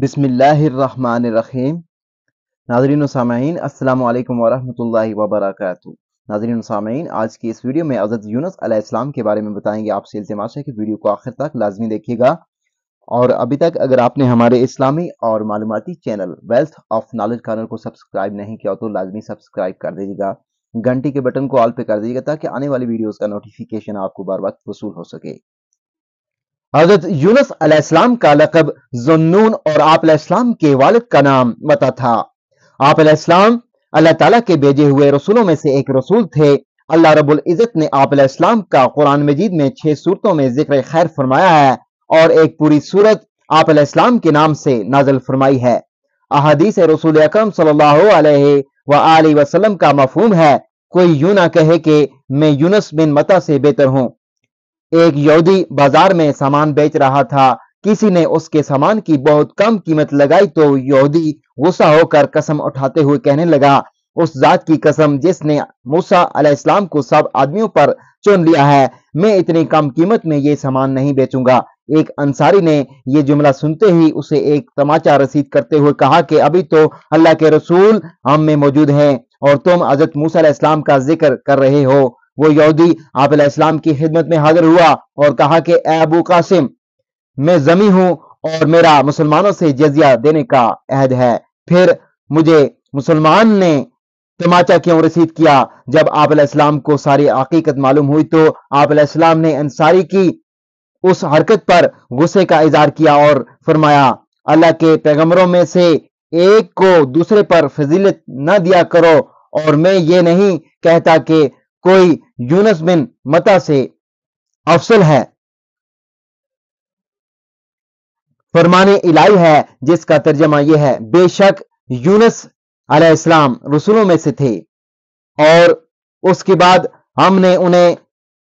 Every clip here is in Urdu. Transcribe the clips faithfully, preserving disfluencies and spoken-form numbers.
بسم اللہ الرحمن الرحیم۔ ناظرین و سامعین السلام علیکم ورحمۃ اللہ وبرکاتہ۔ ناظرین و سامعین، آج کی اس ویڈیو میں حضرت یونس علیہ السلام کے بارے میں بتائیں گے۔ آپ سے التماس ہے کہ ویڈیو کو آخر تک لازمی دیکھیے گا، اور ابھی تک اگر آپ نے ہمارے اسلامی اور معلوماتی channel Wealth of Knowledge Corner کو سبسکرائب نہیں کیا تو لازمی سبسکرائب کر دیجیے گا، گھنٹی کے بٹن کو آل پہ کر دیجیے گا تاکہ آنے والی ویڈیوز کا نوٹیفیکیشن آپ کو بار وقت وصول ہو سکے۔ حضرت یونس علیہ السلام کا لقب ذو-النون اور آپ علیہ السلام کے والد کا نام متی تھا۔ آپ علیہ السلام اللہ تعالیٰ کے بھیجے ہوئے رسولوں میں سے ایک رسول تھے۔ اللہ رب العزت نے آپ علیہ السلام کا قرآن مجید میں چھ صورتوں میں ذکر خیر فرمایا ہے، اور ایک پوری صورت آپ علیہ السلام کے نام سے نازل فرمائی ہے۔ احادیث رسول اکرم صلی اللہ علیہ وآلہ وسلم کا مفہوم ہے، کوئی یوں نہ کہے کہ میں یونس بن متی سے بہتر ہوں۔ ایک یہودی بازار میں سامان بیچ رہا تھا، کسی نے اس کے سامان کی بہت کم قیمت لگائی تو یہودی غصہ ہو کر قسم اٹھاتے ہوئے کہنے لگا، اس ذات کی قسم جس نے موسیٰ علیہ السلام کو سب آدمیوں پر چن لیا ہے، میں اتنی کم قیمت میں یہ سامان نہیں بیچوں گا۔ ایک انصاری نے یہ جملہ سنتے ہی اسے ایک تماچا رسید کرتے ہوئے کہا کہ ابھی تو اللہ کے رسول ہم میں موجود ہیں اور تم حضرت موسیٰ علیہ السلام کا ذکر کر رہے ہو۔ وہ یہودی آپ علیہ السلام کی خدمت میں حاضر ہوا اور کہا کہ اے ابو قاسم، میں ذمی ہوں اور میرا مسلمانوں سے جزیہ دینے کا عہد ہے، پھر مجھے مسلمان نے تماچا کیوں رسید کیا؟ جب آپ علیہ السلام کو ساری حقیقت معلوم ہوئی تو آپ علیہ السلام نے انصاری کی اس حرکت پر غصے کا اظہار کیا اور فرمایا، اللہ کے پیغمبروں میں سے ایک کو دوسرے پر فضیلت نہ دیا کرو، اور میں یہ نہیں کہتا کہ کوئی یونس بن متی سے افضل ہے۔ فرمان الہی ہے جس کا ترجمہ یہ ہے، بے شک یونس علیہ السلام رسولوں میں سے تھے، اور اس کے بعد ہم نے انہیں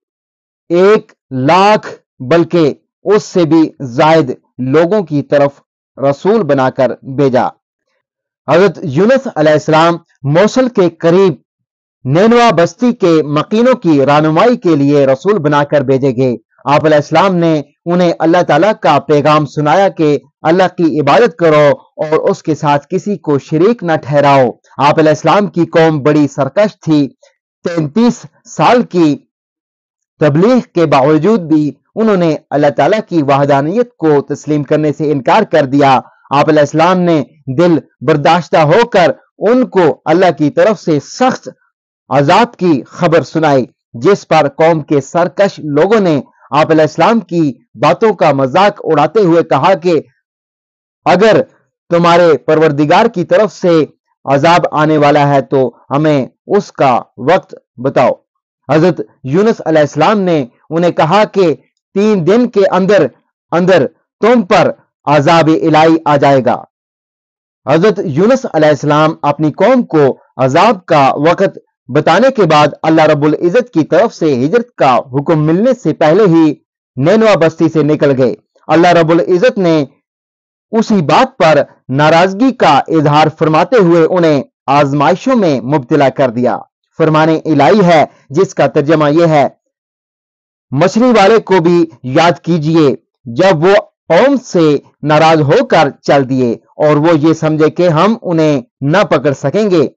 ایک لاکھ بلکہ اس سے بھی زائد لوگوں کی طرف رسول بنا کر بھیجا۔ حضرت یونس علیہ السلام موصل کے قریب نینوا بستی کے مکینوں کی رہنمائی کے لیے رسول بنا کر بھیجے گئے۔ آپ علیہ السلام نے انہیں اللہ تعالیٰ کا پیغام سنایا کہ اللہ کی عبادت کرو اور اس کے ساتھ کسی کو شریک نہ ٹھہراؤ۔ آپ علیہ السلام کی قوم بڑی سرکش تھی، تینتیس سال کی تبلیغ کے باوجود بھی انہوں نے اللہ تعالیٰ کی وحدانیت کو تسلیم کرنے سے انکار کر دیا۔ آپ علیہ السلام نے دل برداشتہ ہو کر ان کو اللہ کی طرف سے سخت عذاب کی خبر سنائی، جس پر قوم کے سرکش لوگوں نے آپ علیہ السلام کی باتوں کا مذاق اڑاتے ہوئے کہا کہ اگر تمہارے پروردگار کی طرف سے عذاب آنے والا ہے تو ہمیں اس کا وقت بتاؤ۔ حضرت یونس علیہ السلام نے انہیں کہا کہ تین دن کے اندر اندر تم پر عذاب الہی آ جائے گا۔ حضرت یونس علیہ السلام اپنی قوم کو عذاب کا وقت بتانے کے بعد اللہ رب العزت کی طرف سے ہجرت کا حکم ملنے سے پہلے ہی نینوا بستی سے نکل گئے۔ اللہ رب العزت نے اسی بات پر ناراضگی کا اظہار فرماتے ہوئے انہیں آزمائشوں میں مبتلا کر دیا۔ فرمان الہی ہے جس کا ترجمہ یہ ہے، مچھلی والے کو بھی یاد کیجئے جب وہ قوم سے ناراض ہو کر چل دیے اور وہ یہ سمجھے کہ ہم انہیں نہ پکڑ سکیں گے۔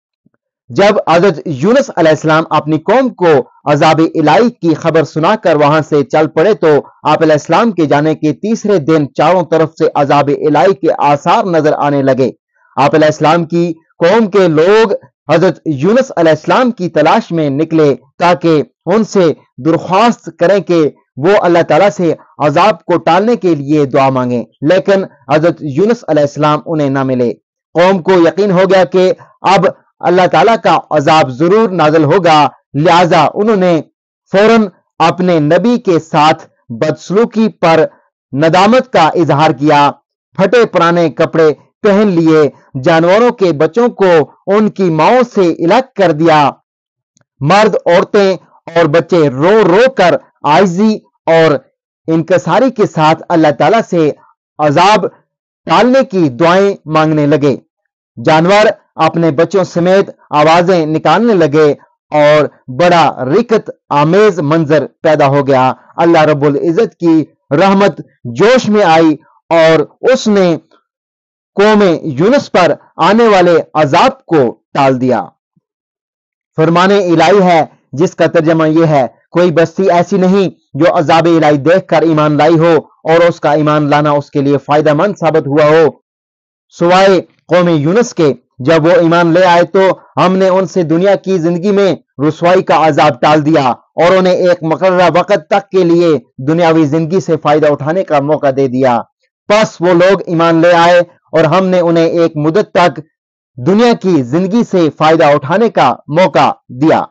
جب حضرت یونس علیہ السلام اپنی قوم کو عذاب الہی کی خبر سنا کر وہاں سے چل پڑے تو آپ علیہ السلام کے جانے کے تیسرے دن چاروں طرف سے عذاب الہی کے آثار نظر آنے لگے۔ آپ علیہ السلام کی قوم کے لوگ حضرت یونس علیہ السلام کی تلاش میں نکلے تاکہ ان سے درخواست کریں کہ وہ اللہ تعالیٰ سے عذاب کو ٹالنے کے لیے دعا مانگیں، لیکن حضرت یونس علیہ السلام انہیں نہ ملے۔ قوم کو یقین ہو گیا کہ اب اللہ تعالیٰ کا عذاب ضرور نازل ہوگا، لہذا انہوں نے فوراً اپنے نبی کے ساتھ بدسلوکی پر ندامت کا اظہار کیا، پھٹے پرانے کپڑے پہن لیے، جانوروں کے بچوں کو ان کی ماؤں سے الگ کر دیا، مرد، عورتیں اور بچے رو رو کر عاجزی اور انکساری کے ساتھ اللہ تعالیٰ سے عذاب ٹالنے کی دعائیں مانگنے لگے۔ جانور اپنے بچوں سمیت آوازیں نکالنے لگے اور بڑا رکت آمیز منظر پیدا ہو گیا۔ اللہ رب العزت کی رحمت جوش میں آئی اور اس نے قوم یونس پر آنے والے عذاب کو ٹال دیا۔ فرمان الہی ہے جس کا ترجمہ یہ ہے، کوئی بستی ایسی نہیں جو عذاب الہی دیکھ کر ایمان لائی ہو اور اس کا ایمان لانا اس کے لیے فائدہ مند ثابت ہوا ہو، سوائے قوم یونس کے۔ جب وہ ایمان لے آئے تو ہم نے ان سے دنیا کی زندگی میں رسوائی کا عذاب ٹال دیا اور انہیں ایک مقررہ وقت تک کے لیے دنیاوی زندگی سے فائدہ اٹھانے کا موقع دے دیا۔ پس وہ لوگ ایمان لے آئے اور ہم نے انہیں ایک مدت تک دنیا کی زندگی سے فائدہ اٹھانے کا موقع دیا۔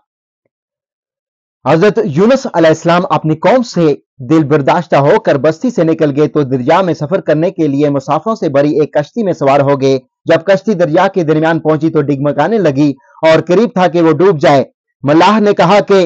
حضرت یونس علیہ السلام اپنی قوم سے دل برداشتہ ہو کر بستی سے نکل گئے تو دریا میں سفر کرنے کے لیے مسافروں سے بھری ایک کشتی میں سوار ہو گئے۔ جب کشتی دریا کے درمیان پہنچی تو ڈگمگانے لگی اور قریب تھا کہ وہ ڈوب جائے۔ ملاح نے کہا کہ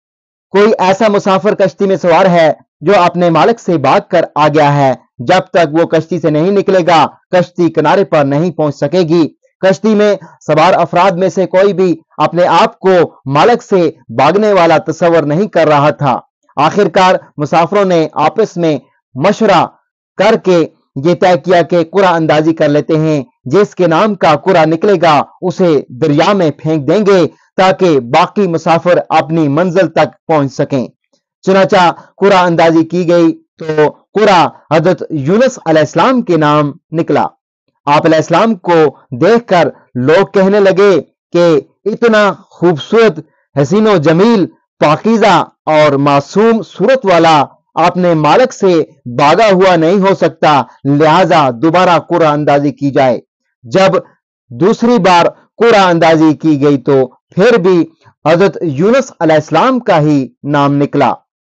کوئی ایسا مسافر کشتی میں سوار ہے جو اپنے مالک سے بھاگ کر آ گیا ہے، جب تک وہ کشتی سے نہیں نکلے گا کشتی کنارے پر نہیں پہنچ سکے گی۔ کشتی میں سوار افراد میں سے کوئی بھی اپنے آپ کو مالک سے بھاگنے والا تصور نہیں کر رہا تھا۔ آخر کار مسافروں نے آپس میں مشورہ کر کے یہ طے کیا کہ قرعہ اندازی کر لیتے ہیں، جس کے نام کا قرعہ نکلے گا اسے دریا میں پھینک دیں گے تاکہ باقی مسافر اپنی منزل تک پہنچ سکیں۔ چنانچہ قرعہ اندازی کی گئی تو قرعہ حضرت یونس علیہ السلام کے نام نکلا۔ آپ علیہ السلام کو دیکھ کر لوگ کہنے لگے کہ اتنا خوبصورت، حسین و جمیل، پاکیزہ اور معصوم صورت والا اپنے مالک سے بھاگا ہوا نہیں ہو سکتا، لہذا دوبارہ قرعہ اندازی کی جائے۔ جب دوسری بار قرعہ اندازی کی گئی تو پھر بھی حضرت یونس علیہ السلام کا ہی نام نکلا۔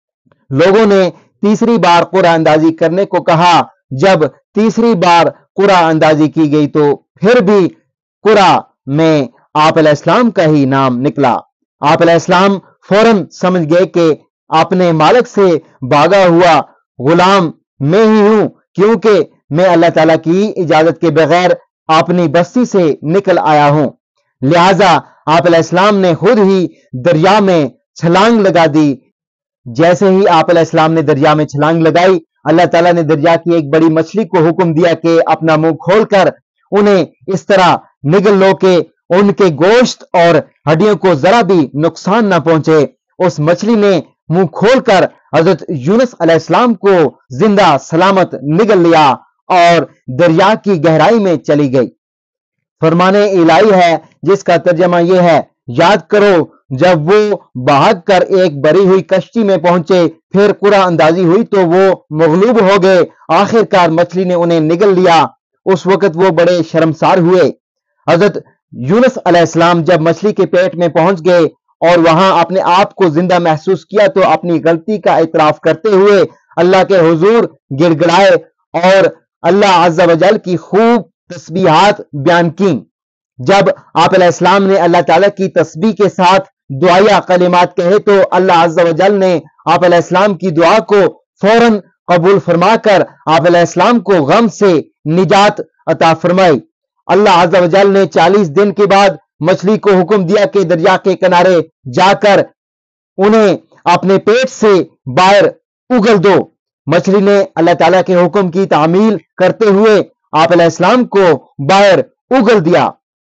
لوگوں نے تیسری بار قرعہ اندازی کرنے کو کہا۔ جب تیسری بار قرعہ اندازی کی گئی تو پھر بھی قرعہ میں آپ علیہ السلام کا ہی نام نکلا۔ آپ علیہ السلام فوراً سمجھ گئے کہ اپنے مالک سے بھاگا ہوا غلام میں ہی ہوں، کیونکہ میں اللہ تعالیٰ کی اجازت کے بغیر اپنی بستی سے نکل آیا ہوں۔ لہذا آپ علیہ السلام نے خود ہی دریا میں چھلانگ لگا دی۔ جیسے ہی آپ علیہ السلام نے دریا میں چھلانگ لگائی، اللہ تعالیٰ نے دریا کی ایک بڑی مچھلی کو حکم دیا کہ اپنا منہ کھول کر انہیں اس طرح نگل لو کہ ان کے گوشت اور ہڈیوں کو ذرا بھی نقصان نہ پہنچے۔ اس مچھلی نے منہ کھول کر حضرت یونس علیہ السلام کو زندہ سلامت نگل لیا اور دریا کی گہرائی میں چلی گئی۔ فرمان الہی ہے جس کا ترجمہ یہ ہے، یاد کرو جب وہ بھاگ کر ایک بری ہوئی کشتی میں پہنچے، پھر قرعہ اندازی ہوئی تو وہ مغلوب ہو گئے، آخر کار مچھلی نے انہیں نگل لیا۔ اس وقت وہ بڑے شرمسار ہوئے۔ حضرت یونس علیہ السلام جب مچھلی کے پیٹ میں پہنچ گئے اور وہاں اپنے آپ کو زندہ محسوس کیا تو اپنی غلطی کا اعتراف کرتے ہوئے اللہ کے حضور گڑ گڑائے اور اللہ عز و جل کی خوب تسبیحات بیان کی۔ جب آپ علیہ السلام نے اللہ تعالیٰ کی تسبیح کے ساتھ دعائیہ کلمات کہے تو اللہ عز و جل نے آپ علیہ السلام کی دعا کو فوراً قبول فرما کر آپ علیہ السلام کو غم سے نجات عطا فرمائی۔ اللہ عز و جل نے چالیس دن کے بعد مچھلی کو حکم دیا کہ دریا کے کنارے جا کر انہیں اپنے پیٹ سے باہر اگل دو۔ مچھلی نے اللہ تعالیٰ کے حکم کی تعمیل کرتے ہوئے آپ علیہ السلام کو باہر اگل دیا۔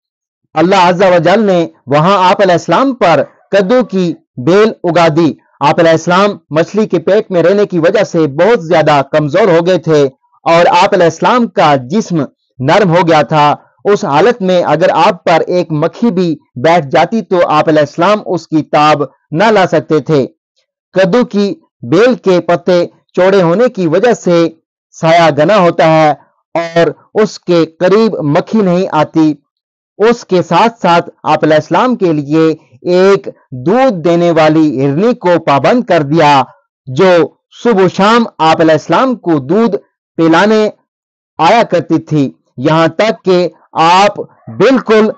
اللہ عز و جل نے وہاں آپ علیہ السلام پر کدو کی بیل اگا دی۔ آپ علیہ السلام مچھلی کے پیٹ میں رہنے کی وجہ سے بہت زیادہ کمزور ہو گئے تھے اور آپ علیہ السلام کا جسم نرم ہو گیا تھا۔ اس حالت میں اگر آپ پر ایک مکھی بھی بیٹھ جاتی تو آپ علیہ السلام اس کی تاب نہ لا سکتے تھے۔ کدو کی بیل کے پتے چوڑے ہونے کی وجہ سے سایہ گنا ہوتا ہے اور اس کے قریب مکھی نہیں آتی۔ اس کے ساتھ ساتھ آپ علیہ السلام کے لیے ایک دودھ دینے والی ہرنی کو پابند کر دیا جو صبح و شام آپ علیہ السلام کو دودھ پلانے آیا کرتی تھی، یہاں تک کہ آپ بالکل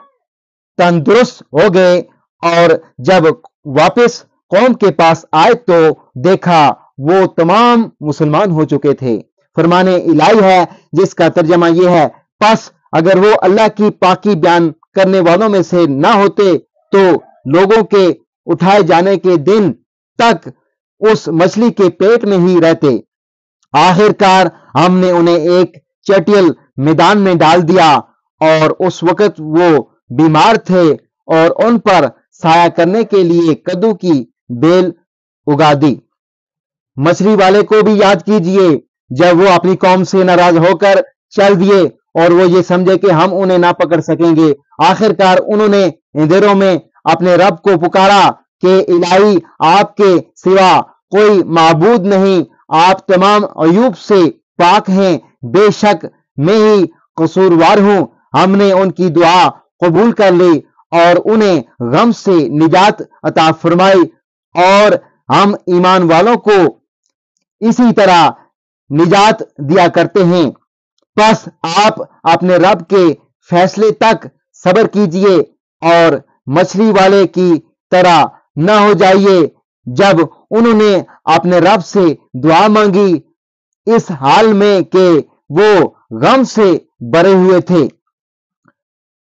تندرست ہو گئے اور جب واپس قوم کے پاس آئے تو دیکھا وہ تمام مسلمان ہو چکے تھے۔ فرمان الہی ہے جس کا ترجمہ یہ ہے، پس اگر وہ اللہ کی پاکی بیان کرنے والوں میں سے نہ ہوتے تو لوگوں کے اٹھائے جانے کے دن تک اس مچھلی کے پیٹ میں ہی رہتے۔ آخر کار ہم نے انہیں ایک چٹیل میدان میں ڈال دیا، اور اس وقت وہ بیمار تھے اور ان پر سایہ کرنے کے لیے کدو کی بیل اگا دی۔ مچھلی والے کو بھی یاد کیجئے، جب وہ اپنی قوم سے ناراض ہو کر چل دیے اور وہ یہ سمجھے کہ ہم انہیں نہ پکڑ سکیں گے، آخر کار انہوں نے اندھیروں میں اپنے رب کو پکارا کہ الہی، آپ کے سوا کوئی معبود نہیں، آپ تمام عیوب سے پاک ہیں، بے شک میں ہی قصوروار ہوں۔ ہم نے ان کی دعا قبول کر لی اور انہیں غم سے نجات عطا فرمائی، اور ہم ایمان والوں کو اسی طرح نجات دیا کرتے ہیں۔ پس آپ اپنے رب کے فیصلے تک صبر کیجئے اور مچھلی والے کی طرح نہ ہو جائیے جب انہوں نے اپنے رب سے دعا مانگی، اس حال میں کہ وہ غم سے بھرے ہوئے تھے۔